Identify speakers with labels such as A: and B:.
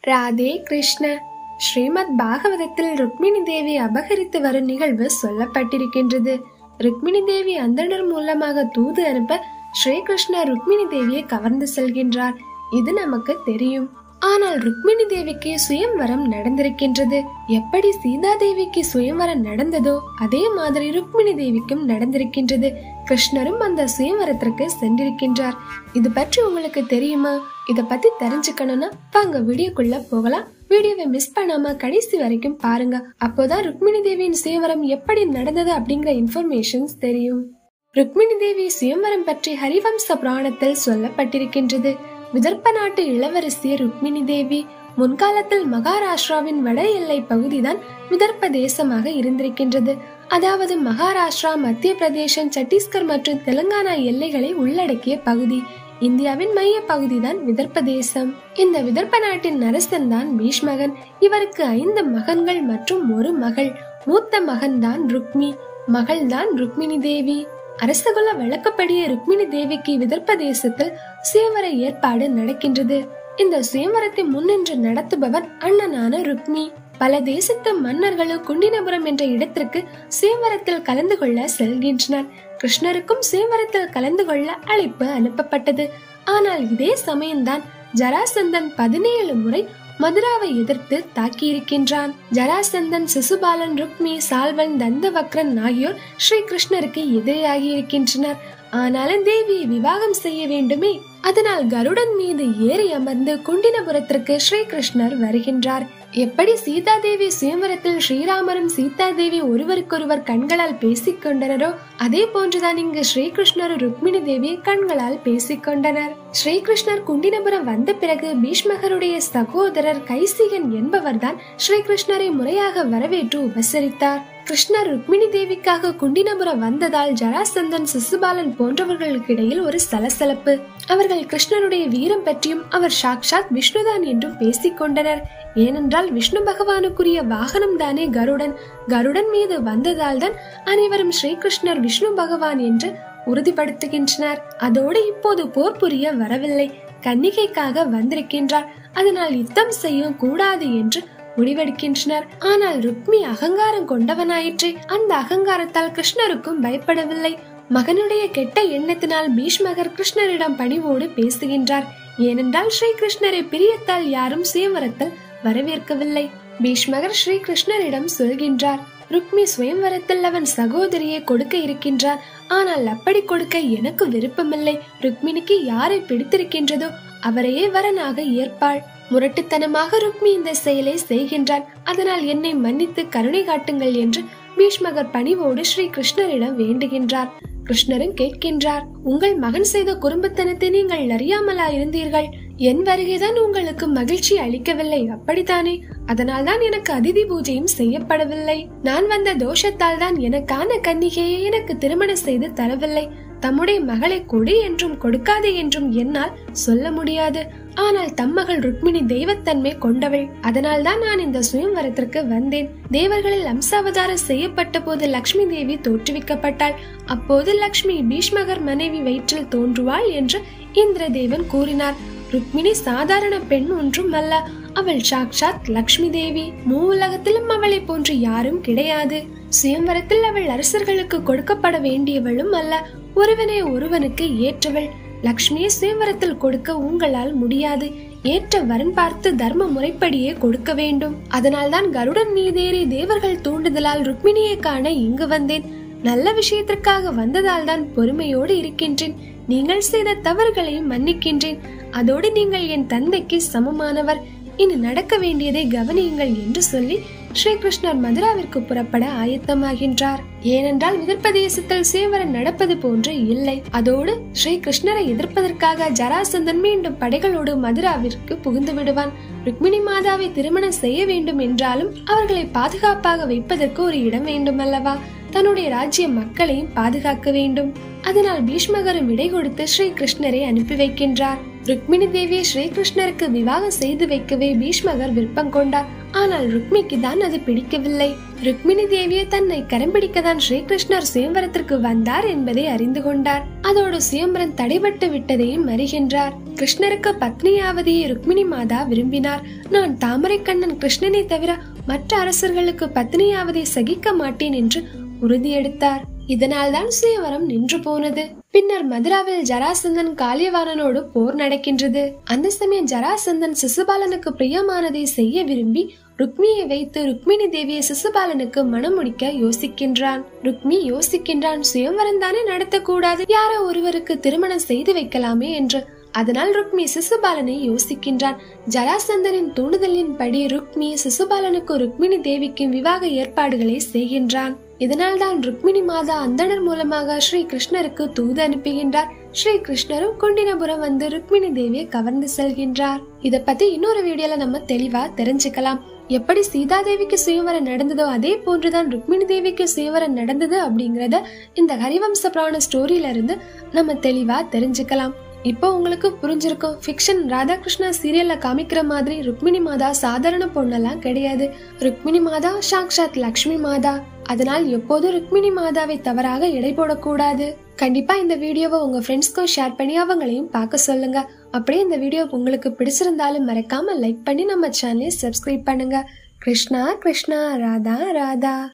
A: ராதே கிருஷ்ண. ஸ்ரீமத் பாகவதத்தில் ருக்மிணி தேவி அபகரித்து வரும் நிகழ்வு சொல்லப்பட்டிருக்கின்றது. ருக்மிணி தேவி அந்தணர் மூலமாக தூது அனுப்ப ஸ்ரீகிருஷ்ணர் ருக்மிணி தேவியை கவர்ந்து செல்கின்றார். இது நமக்கு தெரியும். ஆனால் ருக்மிணி தேவிக்கு சுயம்வரம் நடந்திருக்கின்றது. எப்படி சீதா தேவிக்கு சுயம்வரம் நடந்ததோ அதே மாதிரி ருக்மிணி தேவிக்கும் நடந்திருக்கின்றது. கிருஷ்ணரும் அந்த சுயம்வரத்திற்கு சென்றிருக்கின்றார். இது பற்றி உங்களுக்கு தெரியுமா? இத பத்தி தெரிஞ்சுக்கணும்னா வாங்க வீடியோக்குள்ள போகலாம். வீடியோவை மிஸ் பண்ணாம கடைசி வரைக்கும் பாருங்க. அப்போதான் ருக்மிணி தேவியின் சுயம்வரம் எப்படி நடந்தது அப்படிங்கிற இன்ஃபர்மேஷன்ஸ் தெரியும். ருக்மிணி தேவி சுயம்வரம் பற்றி ஹரிவம்ச புராணத்தில் சொல்லப்பட்டிருக்கின்றது. விதர்ப்ப நாட்டு இளவரசி ருக்மிணி தேவி முன்காலத்தில் மகாராஷ்டிராவின் வட எல்லை பகுதிதான் விதர்ப்ப தேசமாக இருந்திருக்கின்றது. அதாவது மகாராஷ்டிரா, மத்திய பிரதேசம், சத்தீஸ்கர் மற்றும் தெலுங்கானா எல்லைகளை உள்ளடக்கிய பகுதி. இந்தியாவின் மைய பகுதிதான் விதர்ப்ப தேசம். இந்த விதர்ப்ப நாட்டின் அரசன் தான் பீஷ்மகன். இவருக்கு 5 மகன்கள் மற்றும் ஒரு மகள். மூத்த மகன் தான் ருக்மி, மகள் தான் ருக்மிணி தேவி. அரசகுல வழக்கப்படியே ருக்மிணி தேவிக்கு விதர்ப்ப தேசத்தில் சுயவர ஏற்பாடு நடக்கின்றது. இந்த சுயவரத்தை முன்னின்று நடத்துபவர் அண்ணனான ருக்மி. பல தேசத்து மன்னர்களும் குண்டினபுரம் என்ற இடத்திற்கு சுயவரத்தில் கலந்து கொள்ள செல்கின்றனர். கிருஷ்ணருக்கும் சுயவரத்தில் கலந்து கொள்ள அழைப்பு அனுப்பப்பட்டது. ஆனால் இதே சமயம்தான் ஜராசந்தன் 17 முறை மதுராவை எதிர்த்து தாக்கியிருக்கின்றான். ஜராசந்தன், சிசுபாலன், ருக்மி, சால்வன், தந்தவக்ரன் ஆகியோர் ஸ்ரீ கிருஷ்ணருக்கு எதிராகி இருக்கின்றனர். ஆனாலும் தேவியை விவாகம் செய்ய வேண்டுமே. அதனால் கருடன் மீது ஏறி அமர்ந்து குண்டினபுரத்திற்கு ஸ்ரீ கிருஷ்ணர் வருகின்றார். எப்படி சீதா தேவி சுயம்வரத்தில் ஸ்ரீராமரும் சீதா தேவி ஒருவருக்கொருவர் கண்களால் பேசிக்கொண்டனரோ அதே போன்றுதான் இங்கு ஸ்ரீகிருஷ்ணரும் ருக்மிணி தேவி கண்களால் பேசிக்கொண்டனர். ஸ்ரீகிருஷ்ணர் குண்டினபுரம் வந்த பிறகு பீஷ்மகருடைய சகோதரர் கைசிகன் என்பவர் தான் ஸ்ரீகிருஷ்ணரை முறையாக வரவேற்று உபசரித்தார். கிருஷ்ணர் ருக்மிணி தேவிக்காக குண்டினபுரம் வந்ததால் ஜராசந்தன், சிசுபாலன் போன்றவர்களுக்கு இடையில் ஒரு சலசலப்பு. அவர்கள் கிருஷ்ணருடைய வீரம் பற்றியும் அவர் சாக்ஷாத் விஷ்ணுதான் என்றும் பேசிக்கொண்டனர். ஏனென்றால் விஷ்ணு பகவானுக்குரிய வாகனம் தானே கருடன். கருடன் மீது வந்ததால் தான் அனைவரும் ஸ்ரீகிருஷ்ணர் விஷ்ணு பகவான் என்று உறுதிப்படுத்துகின்றனர். அதோடு இப்போது போர் புரிய வரவில்லை, கன்னிகைக்காக வந்திருக்கின்றார். அதனால் யுத்தம் செய்ய கூடாது என்று முடிவெடுக்கின்றனர். ஆனால் ருக்மி அகங்காரம் கொண்டவனாயிற்று. அந்த அகங்காரத்தால் கிருஷ்ணருக்கும் பயப்படவில்லை. மகனுடைய கெட்ட எண்ணத்தினால் பீஷ்மகர் கிருஷ்ணரிடம் பணிவோடு பேசுகின்றார். ஏனென்றால் ஸ்ரீ கிருஷ்ணரை பிரியத்தால் யாரும் சுயம்வரத்தில் வரவேற்கவில்லை. பீஷ்மகர் ஸ்ரீ கிருஷ்ணரிடம் சொல்கின்றார், ருக்மி சுயம்வரத்தில் அவன் சகோதரியை கொடுக்க இருக்கின்றார். ஆனால் அப்படி கொடுக்க எனக்கு விருப்பமில்லை. ருக்மிணிக்கு யாரை பிடித்திருக்கின்றதோ அவரையே வரனாக ஏற்பாள். முரட்டுத்தனமாக ருக்மி இந்த செயலை செய்கின்றான். அதனால் என்னை மன்னித்து கருணை காட்டுங்கள் என்று பீஷ்மகர் பணிவோடு ஸ்ரீ கிருஷ்ணரிடம் வேண்டுகின்றார். கிருஷ்ணரும் கேட்கின்றார், உங்கள் மகன் செய்த குறும்புத்தனத்தை நீங்கள் அறியாமலா இருந்தீர்கள்? என் வருகைதான் உங்களுக்கு மகிழ்ச்சி அளிக்கவில்லை, அப்படித்தானே? அதனால் தான் எனக்கு அதிதி பூஜையும் செய்யப்படவில்லை. நான் வந்த தோஷத்தால் தான் எனக்கான கன்னிகையை எனக்கு திருமணம் செய்து தரவில்லை. தம்முடைய மகளை கொடு என்றும் கொடுக்காதே என்றும் என்னால் சொல்ல முடியாது. ஆனால் தம்மகள் ருக்மிணி தெய்வத்தன்மை கொண்டவள். அதனால் தான் நான் இந்த சுயம்வரத்திற்கு வந்தேன். தேவர்களில் அம்சாவதாரம் செய்யப்பட்ட போது லக்ஷ்மி தேவி தோற்றுவிக்கப்பட்டாள். அப்போது லக்ஷ்மி பீஷ்மகர் மனைவி வயிற்றில் தோன்றுவாள் என்று இந்திரதேவன் கூறினார். ருக்மிணி சாதாரண பெண் ஒன்றும் அல்ல, அவள் சாக்ஷாத் லக்ஷ்மி தேவி. மூவுலகத்திலும் அவளை போன்று யாரும் கிடையாது. சுயம்வரத்தில் அவள் அரசர்களுக்கு கொடுக்கப்பட வேண்டியவளும் அல்ல, ஒருவனே ஒருவனுக்கு ஏற்றவள். லக்ஷ்மியை சுயம்வரத்தில் கொடுக்க உங்களால் முடியாது. ஏற்ற வரன் பார்த்து தர்ம முறைப்படியே கொடுக்க வேண்டும். அதனால் தான் கருடன் மீதேறி தேவர்கள் தூண்டுதலால் ருக்மிணியை காண இங்கு வந்தேன். நல்ல விஷயத்திற்காக வந்ததால் தான் பொறுமையோடு இருக்கின்றேன். நீங்கள் செய்த தவறுகளை மன்னிக்கின்றேன். அதோடு நீங்கள் என் தந்தைக்கு சமமானவர். இனி நடக்க வேண்டியதை கவனியுங்கள் என்று சொல்லி ஸ்ரீகிருஷ்ணர் மதுராவிற்கு புறப்பட ஆயத்தமாகின்றார். ஏனென்றால் விதர்ப்பதேசத்தில் சுயவரம் நடப்பது போன்று இல்லை. அதோடு ஸ்ரீகிருஷ்ணரை எதிர்ப்பதற்காக ஜராசந்தன் மீண்டும் படைகளோடு மதுராவிற்கு புகுந்து விடுவான். ருக்மிணி மாதாவை திருமணம் செய்ய வேண்டும் என்றாலும் அவர்களை பாதுகாப்பாக வைப்பதற்கு ஒரு இடம் வேண்டும் அல்லவா? தன்னுடைய ராஜ்ய மக்களையும் பாதுகாக்க வேண்டும். அதனால் பீஷ்மகரும் விடை கொடுத்து ஸ்ரீ கிருஷ்ணரை அனுப்பி வைக்கின்றார். ருக்மிணி தேவியை ஸ்ரீகிருஷ்ணருக்கு விவாகம் செய்து வைக்கவே பீஷ்மகர் விருப்பம் கொண்டார். ஆனால் ருக்மிக்கு தான் அது பிடிக்கவில்லை. ருக்மிணி தேவியை தன்னை கரம் பிடிக்கத்தான் ஸ்ரீகிருஷ்ணர் சுயம்பரத்திற்கு வந்தார் என்பதை அறிந்து கொண்டார். அதோடு சுயம்பரம் தடைபட்டு விட்டதையும் அறிகின்றார். கிருஷ்ணருக்கு பத்னியாவதை ருக்மிணி மாதா விரும்பினார். நான் தாமரை கண்ணன் கிருஷ்ணனை தவிர மற்ற அரசர்களுக்கு பத்னியாவதை சகிக்க மாட்டேன் என்று உறுதியெடுத்தார். இதனால் தான் சுயவரம் நின்று போனது. பின்னர் மதுராவில் ஜராசந்தன் காளியவாணனோடு போர் நடக்கின்றது. அந்த சமயம் ஜராசந்தன் சிசுபாலனுக்கு பிரியமானதை செய்ய விரும்பி ருக்மியை வைத்து ருக்மிணி தேவியை சிசுபாலனுக்கு மனம் முடிக்க யோசிக்கின்றான். ருக்மி யோசிக்கின்றான், சுயம்வரம் தானே நடத்தக்கூடாது, யாரோ ஒருவருக்கு திருமணம் செய்து வைக்கலாமே என்று. அதனால் ருக்மி சிசுபாலனை யோசிக்கின்றான். ஜராசந்தனின் தூண்டுதலின் படி ருக்மி சிசுபாலனுக்கு ருக்மிணி தேவிக்கு விவாக ஏற்பாடுகளை செய்கின்றான். இதனால் தான் ருக்மிணி மாதா அந்தணர் மூலமாக ஸ்ரீ கிருஷ்ணருக்கு தூது அனுப்புகின்றார். ஸ்ரீ கிருஷ்ணரும் குண்டினபுரம் வந்து ருக்மிணி தேவியை கவர்ந்து செல்கின்றார். இத பத்தி இன்னொரு வீடியோல நம்ம தெளிவா தெரிஞ்சுக்கலாம். எப்படி சீதாதேவிக்கு சுயவரம் நடந்ததோ அதே போன்றுதான் ருக்மிணி தேவிக்கு சுயவரம் நடந்தது அப்படிங்கறத இந்த ஹரிவம்ச புராண ஸ்டோரியில இருந்து நம்ம தெளிவா தெரிஞ்சுக்கலாம். இப்போ உங்களுக்கு புரிஞ்சிருக்கும். ஃபிக்ஷன் ராதாகிருஷ்ணா சீரியல்ல காமிக்கிற மாதிரி ருக்மிணி மாதா சாதாரண பொண்ணெல்லாம் கிடையாது. ருக்மிணி மாதா சாக்ஷாத் லக்ஷ்மி மாதா. அதனால் எப்போதும் ருக்மிணி மாதாவை தவறாக எடை போடக்கூடாது. கண்டிப்பா இந்த வீடியோவை உங்க ஃப்ரெண்ட்ஸ்க்கும் ஷேர் பண்ணி அவங்களையும் பார்க்க சொல்லுங்க. அப்படியே இந்த வீடியோ உங்களுக்கு பிடிச்சிருந்தாலும் மறக்காம லைக் பண்ணி நம்ம சேனலை சப்ஸ்கிரைப் பண்ணுங்க. கிருஷ்ணா கிருஷ்ணா, ராதா ராதா.